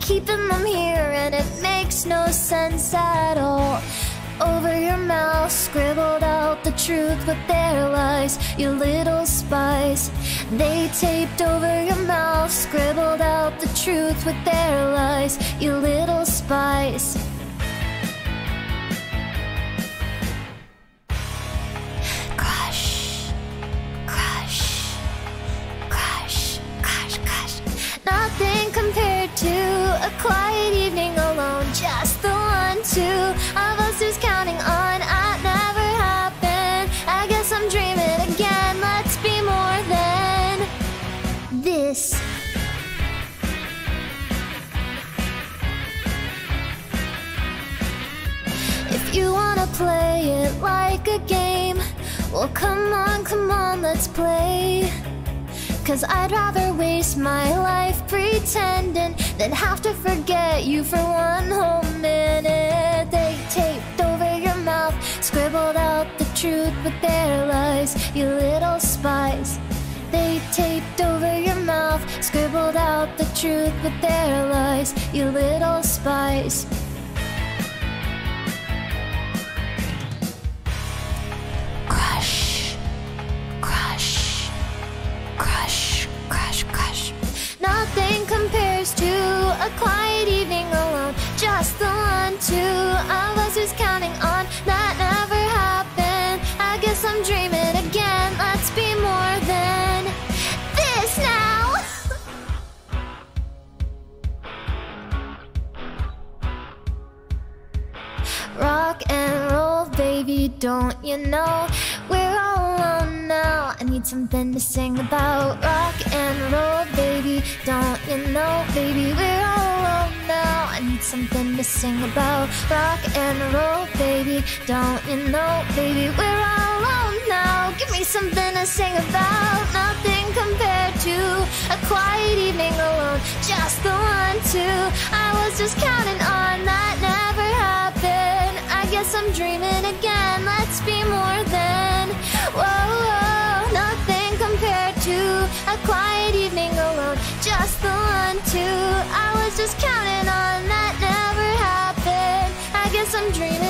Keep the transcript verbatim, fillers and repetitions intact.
keeping them here, and it makes no sense at all. Over your mouth, scribbled out the truth with their lies, you little spies. They taped over your mouth, scribbled out the truth with their lies, you little spies. Crush, crush, crush, crush, crush. Nothing compared to a quiet evening alone, just the one, two of us who's counting on. It never happened. I guess I'm dreaming again. Let's be more than this. If you wanna play it like a game, well, come on, come on, let's play. Cause I'd rather waste my life pretending than have to forget you for one whole minute. They taped over your mouth, scribbled out the truth with their lies, you little spies. They taped over your mouth, scribbled out the truth with their lies, you little spies. Crush, crush, crush, crush, crush. Nothing compares to a quiet evening alone, just the one, two of us who's counting on. That never happened. I guess I'm dreaming again. Let's be more than this now. Rock and roll, baby, don't you know we're all alone now? I need something to sing about. Rock and roll, baby, don't you know, baby, we're all alone now. I need something to sing about. Rock and roll, baby, don't you know, baby, we're all alone now. Give me something to sing about. Nothing compared to a quiet evening alone, just the one, two I was just counting on. That never happened. I guess I'm dreaming again. Let's be more than, whoa, whoa. Nothing compared to a quiet evening alone, just the one, two I was just counting on. That never happened. I guess I'm dreaming